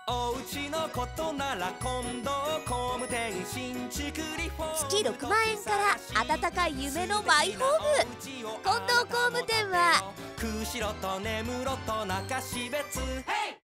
おうちのことなら近藤工務店新築リフォーム月6万円から温かい夢のマイホーム。近藤工務店は釧路と根室と中標津